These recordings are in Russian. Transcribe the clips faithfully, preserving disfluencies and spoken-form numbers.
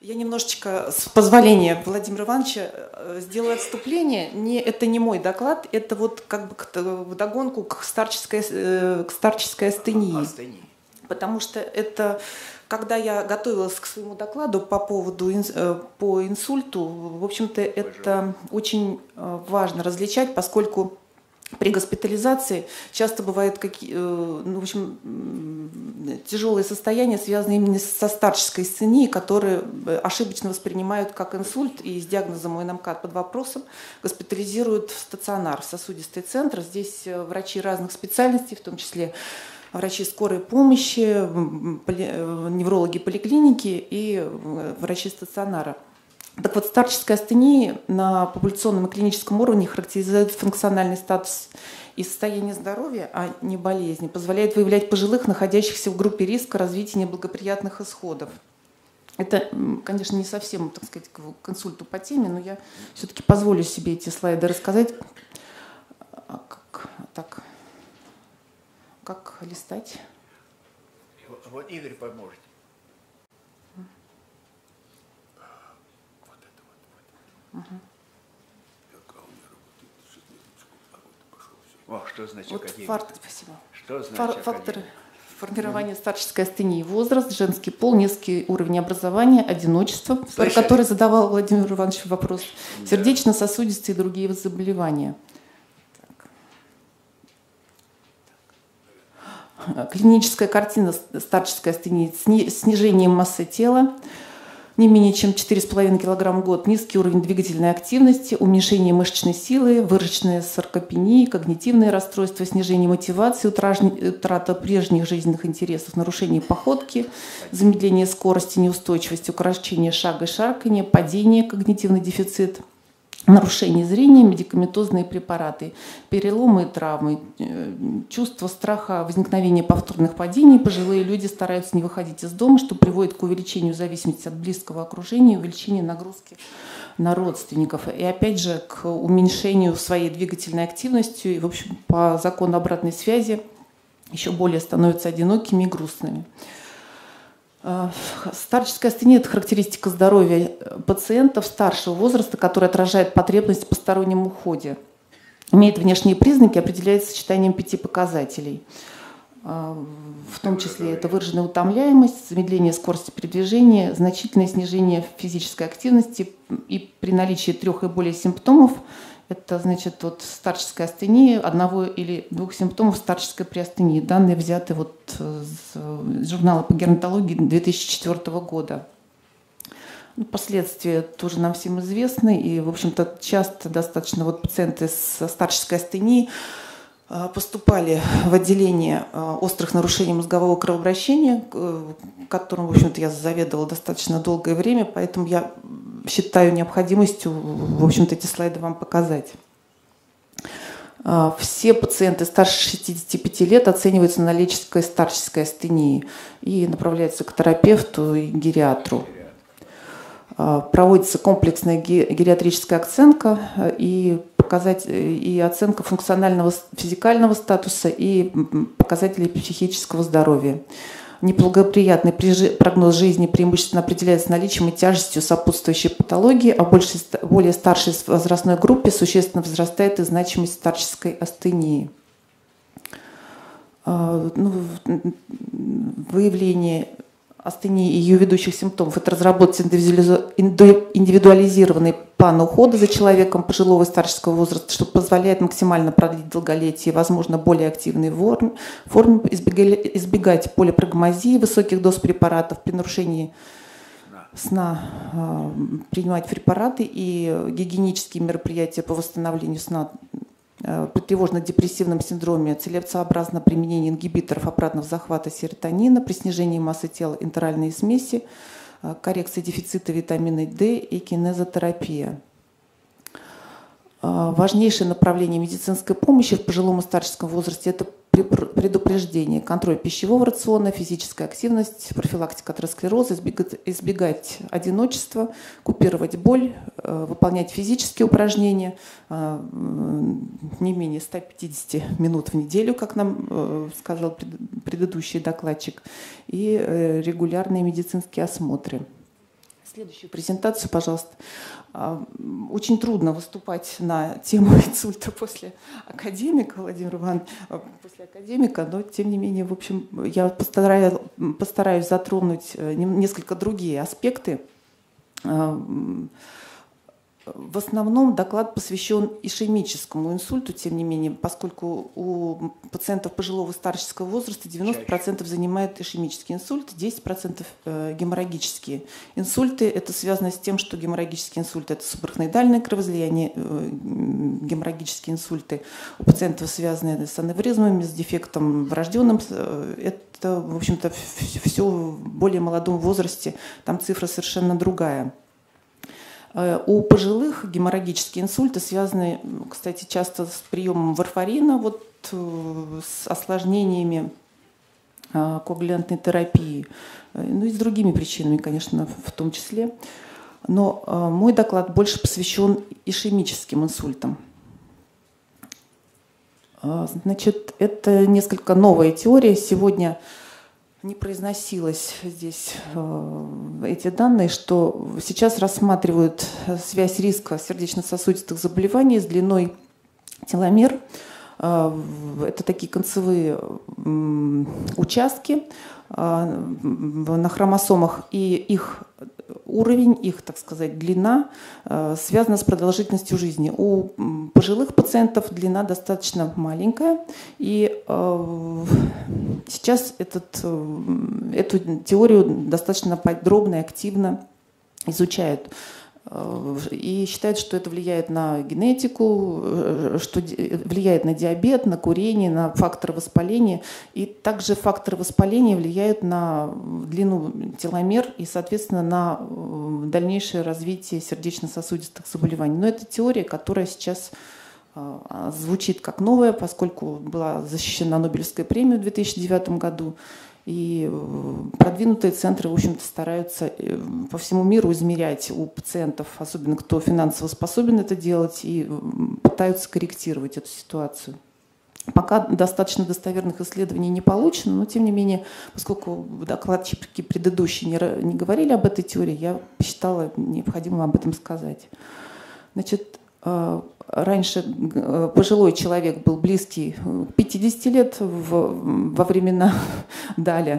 Я немножечко, с позволения Владимира Ивановича, сделаю отступление. Не, это не мой доклад, это вот как бы вдогонку к старческой, к старческой астении. Астении. Потому что это, когда я готовилась к своему докладу по поводу по инсульту, в общем-то, это очень важно различать, поскольку при госпитализации часто бывают какие, ну, в общем, тяжелые состояния, связанные именно со старческой астенией, которые ошибочно воспринимают как инсульт и с диагнозом ОНМК под вопросом госпитализируют в стационар, в сосудистый центр. Здесь врачи разных специальностей, в том числе врачи скорой помощи, неврологи поликлиники и врачи стационара. Так вот, старческая астения на популяционном и клиническом уровне характеризует функциональный статус и состояние здоровья, а не болезни, позволяет выявлять пожилых, находящихся в группе риска развития неблагоприятных исходов. Это, конечно, не совсем, так сказать, к инсульту по теме, но я все-таки позволю себе эти слайды рассказать. Как, так, как листать? Вот Игорь поможет. Угу. О, что значит вот академия? Фар... Спасибо. Что значит Фар... академия? Факторы формирования mm-hmm. старческой астении: возраст, женский пол, низкий уровень образования, одиночество, про который задавал Владимир Иванович вопрос, да. Сердечно-сосудистые и другие заболевания. Так. Клиническая картина старческой астении: снижение массы тела, не менее чем четыре с половиной килограмма в год, низкий уровень двигательной активности, уменьшение мышечной силы, выраженная саркопения, когнитивные расстройства, снижение мотивации, утрата прежних жизненных интересов, нарушение походки, замедление скорости, неустойчивость, укорочение шага и шарканье, падение, когнитивный дефицит, нарушение зрения, медикаментозные препараты, переломы и травмы, чувство страха возникновения повторных падений. Пожилые люди стараются не выходить из дома, что приводит к увеличению зависимости от близкого окружения, увеличению нагрузки на родственников и, опять же, к уменьшению своей двигательной активности. И, в общем, по закону обратной связи еще более становятся одинокими и грустными. Старческая астения – это характеристика здоровья пациентов старшего возраста, которая отражает потребность в постороннем уходе. Имеет внешние признаки, определяется сочетанием пяти показателей. В том числе это выраженная утомляемость, замедление скорости передвижения, значительное снижение физической активности и при наличии трех и более симптомов. Это, значит, вот старческая астения, одного или двух симптомов старческой приастении. Данные взяты вот из журнала по геронтологии две тысячи четвёртого года. Последствия тоже нам всем известны. И, в общем-то, часто достаточно вот пациенты со старческой астенией поступали в отделение острых нарушений мозгового кровообращения, которым, в общем-то, я заведовала достаточно долгое время, поэтому я считаю необходимостью, в общем-то, эти слайды вам показать. Все пациенты старше шестидесяти пяти лет оцениваются на наличие старческой астении и направляются к терапевту и гериатру. Проводится комплексная гериатрическая оценка и, показать, и оценка функционального физикального статуса и показателей психического здоровья. Неблагоприятный прогноз жизни преимущественно определяется наличием и тяжестью сопутствующей патологии, а в более старшей возрастной группе существенно возрастает и значимость старческой астении. Ну, выявление астении и ее ведущих симптомов – это разработать индивидуализированный план ухода за человеком пожилого и старческого возраста, что позволяет максимально продлить долголетие и, возможно, более активной форме, форме избегать полипрагмазии, высоких доз препаратов при нарушении сна, принимать препараты и гигиенические мероприятия по восстановлению сна. При тревожно-депрессивном синдроме целесообразно применение ингибиторов обратного захвата серотонина, при снижении массы тела энтеральные смеси, коррекция дефицита витамина D и кинезотерапия. Важнейшее направление медицинской помощи в пожилом и старческом возрасте – это предупреждение, контроль пищевого рациона, физическая активность, профилактика атеросклероза, избегать, избегать одиночества, купировать боль, выполнять физические упражнения не менее ста пятидесяти минут в неделю, как нам сказал предыдущий докладчик, и регулярные медицинские осмотры. Следующую презентацию, пожалуйста. Очень трудно выступать на тему инсульта после академика, Владимир Иванович, после академика, но тем не менее, в общем, я постараюсь, постараюсь затронуть несколько другие аспекты. В основном доклад посвящен ишемическому инсульту, тем не менее, поскольку у пациентов пожилого старческого возраста девяносто процентов занимает ишемический инсульт, десять процентов геморрагические инсульты. Это связано с тем, что геморрагический инсульт – это субарахноидальное кровоизлияние, геморрагические инсульты у пациентов связаны с аневризмами, с дефектом врожденным. Это, в общем-то, все в более молодом возрасте, там цифра совершенно другая. У пожилых геморрагические инсульты связаны, кстати, часто с приемом варфарина, вот, с осложнениями коагулянтной терапии, ну и с другими причинами, конечно, в том числе. Но мой доклад больше посвящен ишемическим инсультам. Значит, это несколько новая теория. Сегодня не произносилось здесь э, эти данные, что сейчас рассматривают связь риска сердечно-сосудистых заболеваний с длиной теломер. Э, это такие концевые э, участки э, на хромосомах, и их уровень, их, так сказать, длина э, связана с продолжительностью жизни. У пожилых пациентов длина достаточно маленькая, и э, сейчас этот, э, эту теорию достаточно подробно и активно изучают. И считают, что это влияет на генетику, что влияет на диабет, на курение, на факторы воспаления. И также факторы воспаления влияют на длину теломер и, соответственно, на дальнейшее развитие сердечно-сосудистых заболеваний. Но это теория, которая сейчас звучит как новая, поскольку была защищена Нобелевской премией в две тысячи девятом году. И продвинутые центры, в общем-то, стараются по всему миру измерять у пациентов, особенно кто финансово способен это делать, и пытаются корректировать эту ситуацию. Пока достаточно достоверных исследований не получено, но тем не менее, поскольку докладчики предыдущие не, не говорили об этой теории, я посчитала необходимым об этом сказать. Значит, раньше пожилой человек был близкий к пятидесяти лет в, во времена Даля.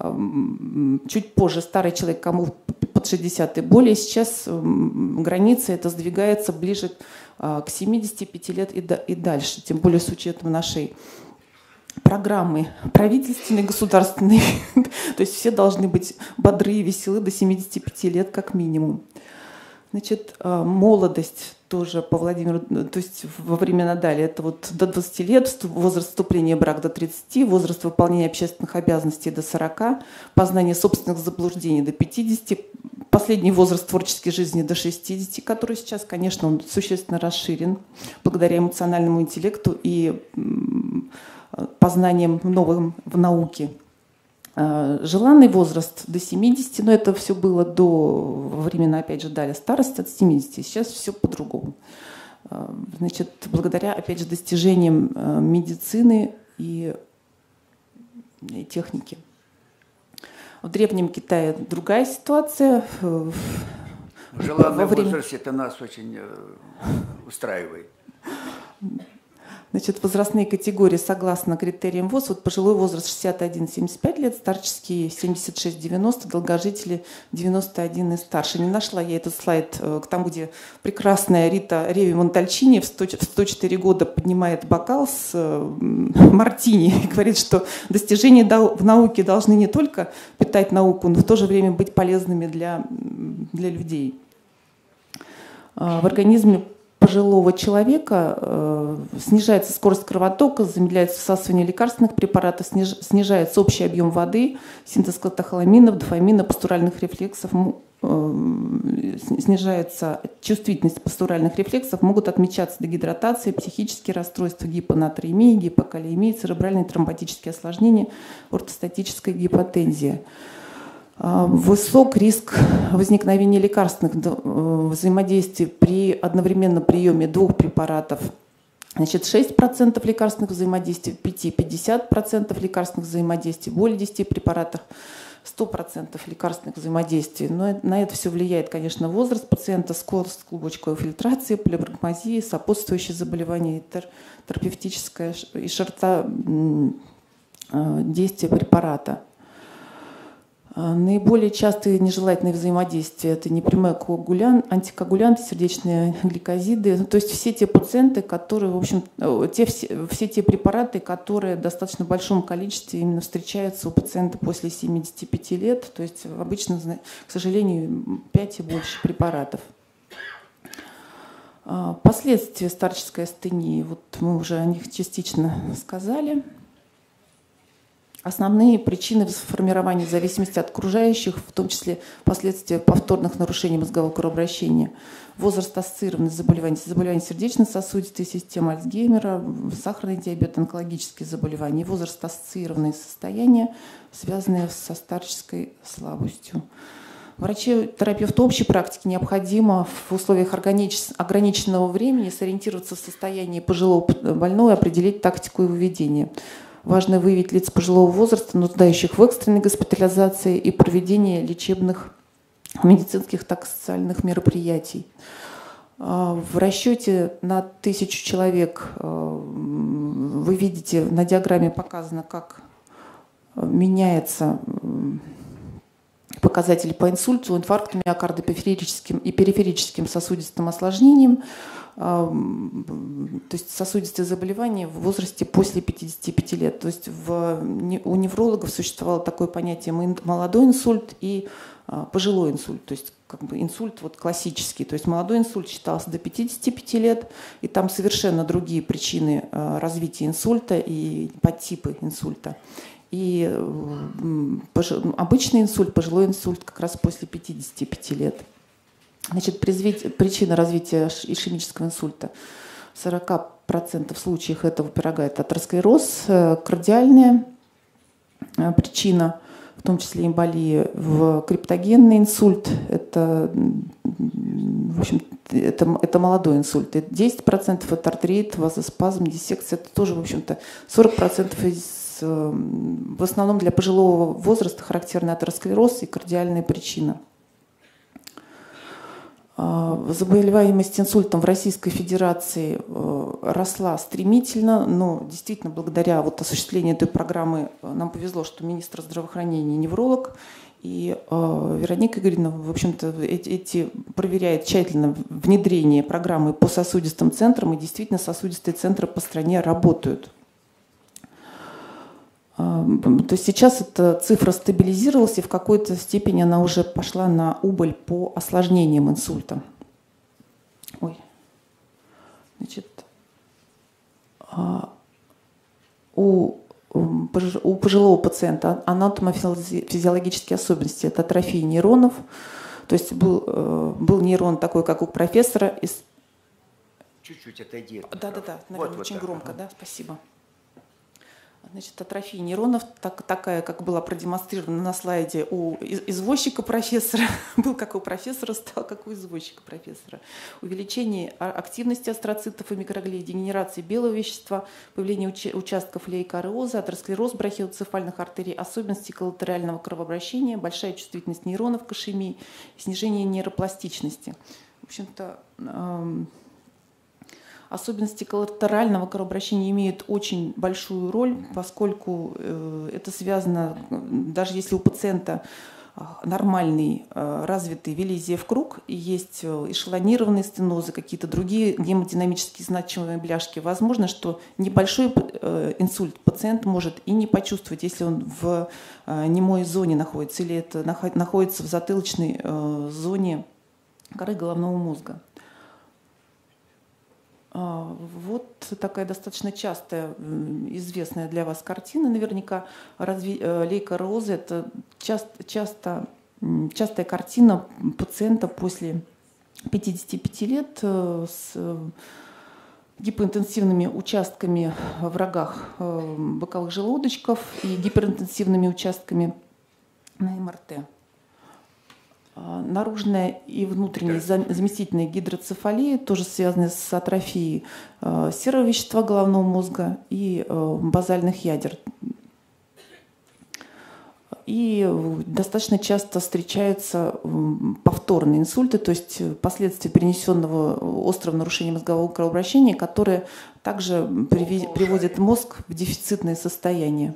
Чуть позже старый человек, кому под шестьдесят и более. Сейчас граница это сдвигается ближе к семидесяти пяти лет и, и дальше. Тем более с учетом нашей программы правительственной, государственной. То есть все должны быть бодры и веселы до семидесяти пяти лет как минимум. Значит, молодость тоже по Владимиру, то есть во времена Дали, это вот до двадцати лет, возраст вступления в брак до тридцати, возраст выполнения общественных обязанностей до сорока, познание собственных заблуждений до пятидесяти, последний возраст творческой жизни до шестидесяти, который сейчас, конечно, он существенно расширен благодаря эмоциональному интеллекту и познаниям новым в науке. Желанный возраст до семидесяти, но это все было до времена, опять же, Даля, старость от семидесяти. Сейчас все по-другому. Значит, благодаря, опять же, достижениям медицины и, и техники. В Древнем Китае другая ситуация. Желанный время... возраст это нас очень устраивает. Значит, возрастные категории согласно критериям ВОЗ. Вот пожилой возраст шестьдесят один — семьдесят пять лет, старческие семьдесят шесть — девяносто, долгожители девяносто один и старше. Не нашла я этот слайд к тому, где прекрасная Рита Реви Монтальчини в сто четыре года поднимает бокал с мартини и говорит, что достижения в науке должны не только питать науку, но в то же время быть полезными для, для людей. В организме пожилого человека э, снижается скорость кровотока, замедляется всасывание лекарственных препаратов, сниж, снижается общий объем воды, синтез катехоламинов, дофамина, пастуральных рефлексов, э, снижается чувствительность пастуральных рефлексов, могут отмечаться дегидратация, психические расстройства, гипонатриемия, гипокалиемия, церебральные тромботические осложнения, ортостатическая гипотензия. Высок риск возникновения лекарственных взаимодействий при одновременном приеме двух препаратов. Значит, шесть процентов лекарственных взаимодействий, пять — пятьдесят процентов лекарственных взаимодействий, более десяти препаратов. сто процентов лекарственных взаимодействий. Но на это все влияет, конечно, возраст пациента, скорость клубочковой фильтрации, полипрагмазии, сопутствующие заболевания и терапевтическое и широта действия препарата. Наиболее частые нежелательные взаимодействия – это непрямые коагулянты, антикоагулянты, сердечные гликозиды. То есть все те пациенты, которые, в общем, те, все, все те препараты, которые в достаточно большом количестве именно встречаются у пациента после семидесяти пяти лет. То есть обычно, к сожалению, пять и больше препаратов. Последствия старческой астении, вот мы уже о них частично сказали. Основные причины формирования зависимости от окружающих, в том числе последствия повторных нарушений мозгового кровообращения, возраст, ассоциированность заболеваний, заболевания сердечно-сосудистой системы, Альцгеймера, сахарный диабет, онкологические заболевания, возраст, ассоциированные состояния, связанные со старческой слабостью. Врачу-терапевту общей практики необходимо в условиях ограниченного времени сориентироваться в состоянии пожилого больного и определить тактику его ведения. Важно выявить лиц пожилого возраста, нуждающих в экстренной госпитализации и проведении лечебных, медицинских, так и социальных мероприятий. В расчете на тысячу человек вы видите, на диаграмме показано, как меняется показатели по инсульту, инфаркту миокарда, периферическим и периферическим сосудистым осложнениям, то есть сосудистые заболевания в возрасте после пятидесяти пяти лет. То есть в, у неврологов существовало такое понятие молодой инсульт и пожилой инсульт. То есть как бы инсульт вот классический. То есть молодой инсульт считался до пятидесяти пяти лет, и там совершенно другие причины развития инсульта и подтипы инсульта. И обычный инсульт, пожилой инсульт как раз после пятидесяти пяти лет. Значит, причина развития ишемического инсульта в сорока процентах случаев этого пирога – это атеросклероз, кардиальная причина, в том числе эмболия, в криптогенный инсульт – это, в общем, это, это молодой инсульт, десять процентов это артерит, вазоспазм, диссекция, это тоже, в общем-то, сорок процентов из в основном для пожилого возраста характерны атеросклероз и кардиальная причина. Заболеваемость инсультом в Российской Федерации росла стремительно, но действительно благодаря вот осуществлению этой программы нам повезло, что министр здравоохранения невролог, и Вероника Игоревна, в общем-то, эти проверяет тщательно внедрение программы по сосудистым центрам, и действительно сосудистые центры по стране работают. То есть сейчас эта цифра стабилизировалась, и в какой-то степени она уже пошла на убыль по осложнениям инсульта. Ой. Значит, у, у пожилого пациента анатомофизиологические особенности – это атрофия нейронов. То есть был, был нейрон такой, как у профессора. Чуть-чуть отойди. Да-да-да, наверное, вот, очень вот громко, ага. Да, спасибо. Значит, атрофия нейронов, так, такая, как была продемонстрирована на слайде у извозчика профессора, был как у профессора, стал как у извозчика профессора. Увеличение активности астроцитов и микроглий, дегенерация белого вещества, появление уч- участков лейкоареоза, атеросклероз брахиоцефальных артерий, особенности коллатерального кровообращения, большая чувствительность нейронов к ишемии, снижение нейропластичности. В общем-то, эм, особенности коллатерального кровообращения имеют очень большую роль, поскольку это связано, даже если у пациента нормальный, развитый Виллизиев круг, и есть эшелонированные стенозы, какие-то другие гемодинамически значимые бляшки, возможно, что небольшой инсульт пациент может и не почувствовать, если он в немой зоне находится, или это находится в затылочной зоне коры головного мозга. Вот такая достаточно частая, известная для вас картина, наверняка. Разви... Лейкоареозы – это часто, часто, частая картина пациента после пятидесяти пяти лет с гипоинтенсивными участками в рогах боковых желудочков и гиперинтенсивными участками на эм эр тэ. Наружная и внутренняя заместительная гидроцефалия, тоже связанная с атрофией серого вещества головного мозга и базальных ядер. И достаточно часто встречаются повторные инсульты, то есть последствия перенесенного острого нарушения мозгового кровообращения, которые также приводят мозг в дефицитное состояние.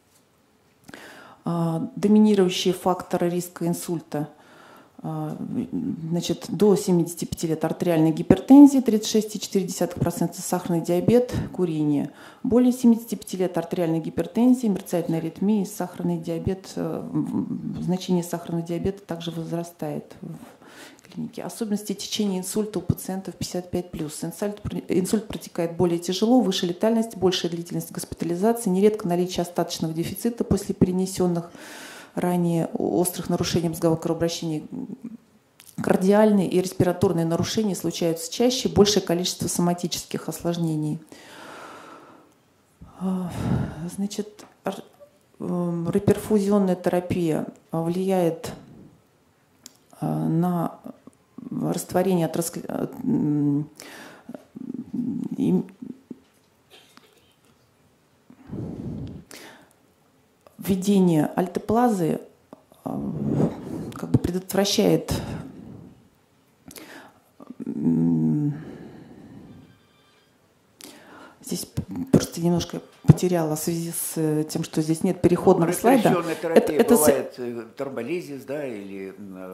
Доминирующие факторы риска инсульта. Значит, до семидесяти пяти лет артериальная гипертензия, тридцать шесть целых четыре десятых процента, сахарный диабет, курение. Более семидесяти пяти лет артериальная гипертензия, мерцательная аритмия, сахарный диабет, значение сахарного диабета также возрастает в клинике. Особенности течения инсульта у пациентов пятьдесят пять плюс. Инсульт, инсульт протекает более тяжело, выше летальность, большая длительность госпитализации, нередко наличие остаточного дефицита после перенесенных ранее острых нарушений мозгового кровообращения. Кардиальные и респираторные нарушения случаются чаще, большее количество соматических осложнений. Значит, реперфузионная терапия влияет на растворение атеросклероза, введение альтеплазы как бы предотвращает здесь просто немножко потеряла в связи с тем, что здесь нет переходного слайда. Это, это бывает тромболизис, да, или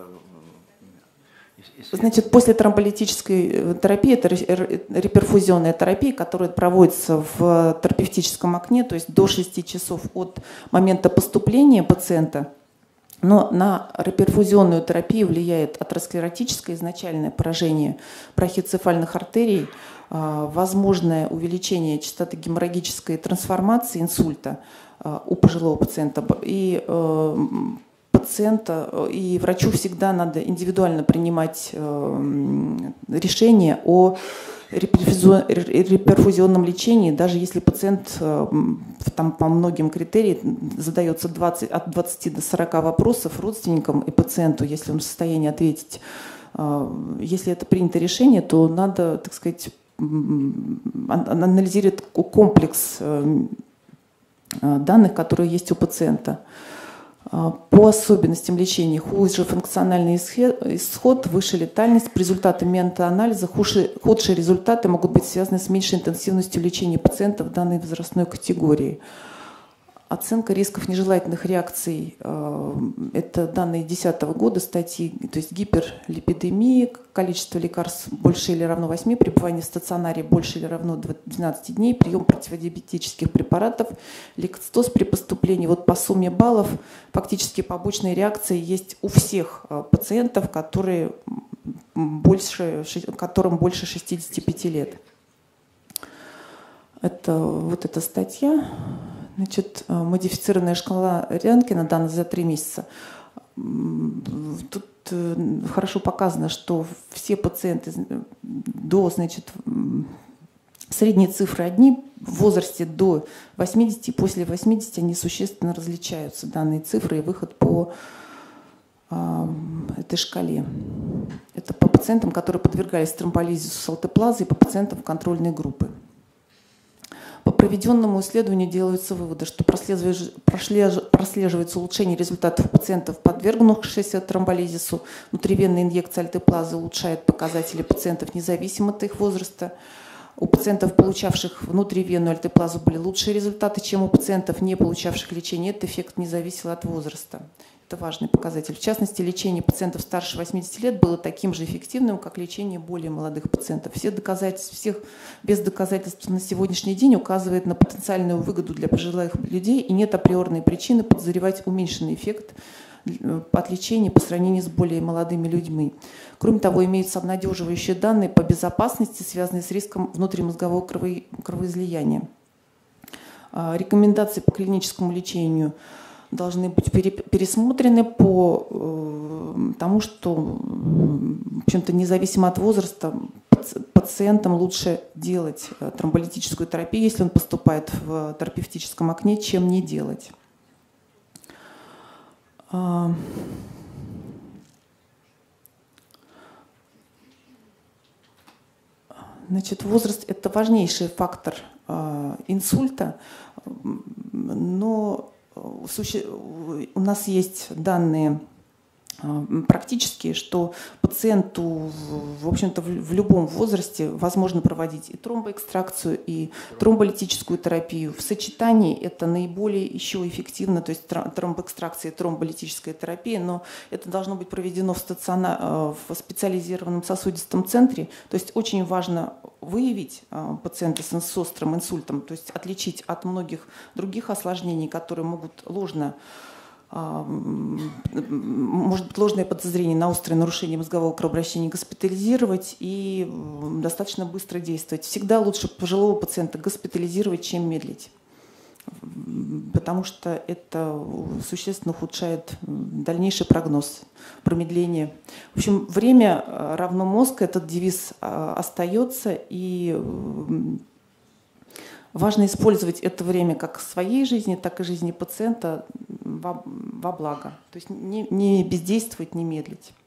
Значит, после тромболитической терапии, это реперфузионная терапия, которая проводится в терапевтическом окне, то есть до шести часов от момента поступления пациента. Но на реперфузионную терапию влияет атеросклеротическое изначальное поражение брахиоцефальных артерий, возможное увеличение частоты геморрагической трансформации инсульта у пожилого пациента и пациента, и врачу всегда надо индивидуально принимать решение о реперфузионном лечении, даже если пациент там, по многим критериям задается двадцать, от двадцати до сорока вопросов родственникам и пациенту, если он в состоянии ответить. Если это принято решение, то надо, так сказать, анализировать комплекс данных, которые есть у пациента. По особенностям лечения: хуже функциональный исход, выше летальность. По результатам метаанализа худшие, худшие результаты могут быть связаны с меньшей интенсивностью лечения пациентов данной возрастной категории. Оценка рисков нежелательных реакций – это данные две тысячи десятого года статьи, то есть гиперлипидемия, количество лекарств больше или равно восьми, пребывание в стационаре больше или равно двенадцати дней, прием противодиабетических препаратов, лейкоцитоз при поступлении. Вот по сумме баллов фактически побочные реакции есть у всех пациентов, которые больше, которым больше шестидесяти пяти лет. Это вот эта статья. Значит, модифицированная шкала Ренкина, дана за три месяца. Тут хорошо показано, что все пациенты до, значит, средние цифры одни, в возрасте до восьмидесяти, после восьмидесяти они существенно различаются, данные цифры и выход по э, этой шкале. Это по пациентам, которые подвергались тромболизису с алтеплазой, и по пациентам контрольной группы. По проведенному исследованию делаются выводы, что прослеживается улучшение результатов пациентов, подвергнувшихся тромболизису. Внутривенная инъекция альтеплазы улучшает показатели пациентов независимо от их возраста. У пациентов, получавших внутривенную альтеплазу, были лучшие результаты, чем у пациентов, не получавших лечения. Этот эффект не зависел от возраста. Это важный показатель. В частности, лечение пациентов старше восьмидесяти лет было таким же эффективным, как лечение более молодых пациентов. Все доказательства, всех без доказательств на сегодняшний день указывает на потенциальную выгоду для пожилых людей, и нет априорной причины подозревать уменьшенный эффект от лечения по сравнению с более молодыми людьми. Кроме того, имеются обнадеживающие данные по безопасности, связанные с риском внутримозгового кровоизлияния. Рекомендации по клиническому лечению должны быть пересмотрены по э, тому, что, в общем-то, независимо от возраста, пациентам лучше делать тромболитическую терапию, если он поступает в терапевтическом окне, чем не делать. Значит, возраст – это важнейший фактор э, инсульта, но у нас есть данные практически, что пациенту, в общем-то, в любом возрасте возможно проводить и тромбоэкстракцию, и тромболитическую терапию. В сочетании это наиболее еще эффективно, то есть тромбоэкстракция и тромболитическая терапия, но это должно быть проведено в, стационар, в специализированном сосудистом центре. То есть очень важно выявить пациента с острым инсультом, то есть отличить от многих других осложнений, которые могут ложно может быть ложное подозрение на острое нарушение мозгового кровообращения, госпитализировать и достаточно быстро действовать. Всегда лучше пожилого пациента госпитализировать, чем медлить, потому что это существенно ухудшает дальнейший прогноз, промедление. В общем, время равно мозг, этот девиз остается, и важно использовать это время как в своей жизни, так и в жизни пациента во, во благо. То есть не, не бездействовать, не медлить.